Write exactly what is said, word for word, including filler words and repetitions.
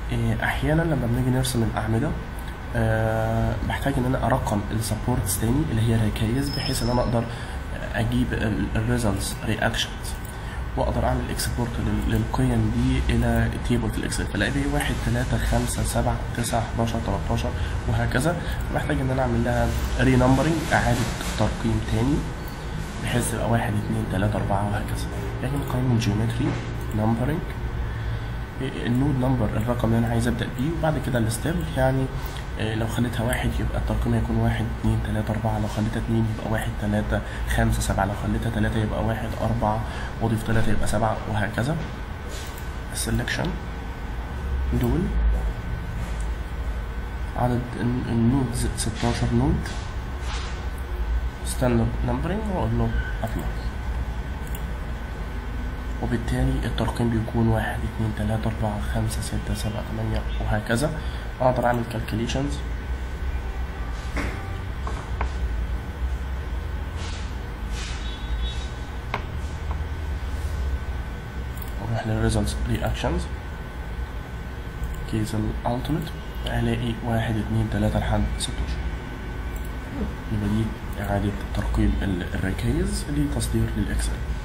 إيه، احيانا لما بنيجي نرسم الاعمده أه بحتاج ان انا ارقم السبورتس تاني اللي هي ركايز، بحيث ان انا اقدر اجيب الريزلتس رياكشنز واقدر اعمل اكسبورت للقيم دي الى تيبل في الاكسل، فلاقي لي واحد تلاتة خمسة سبعة تسعة حداشر تلاتاشر وهكذا. بحتاج ان انا اعمل لها ري نمبرنج، اعاده ترقيم تاني، بحيث تبقى واحد اتنين تلاتة اربعة وهكذا. لكن قانون الجيومتري نمبرنج، النود نمبر الرقم اللي انا عايز ابدا بيه، وبعد كده الستيب يعني لو خليتها واحد يبقى الترقيم هيكون واحد اتنين تلاتة اربعة، لو خليتها اتنين يبقى واحد تلاتة خمسة سبعة، لو خليتها تلاتة يبقى واحد اربعة، واضيف تلاتة يبقى سبعة وهكذا. السلكشن دول عدد النودز ستاشر نود، ستاندرد نمبرنج، واقول له ابلاي، وبالتالي الترقيم بيكون واحد اتنين تلاتة اربعة خمسة ستة سبعة تمانية وهكذا. اقدر اعمل calculations واروح للريزلتس رياكشنز كيس الالتيميت، الاقي واحد اتنين تلاتة لحد ستاشر. يبقى دي اعادة ترقيم الركايز لتصدير للاكسل.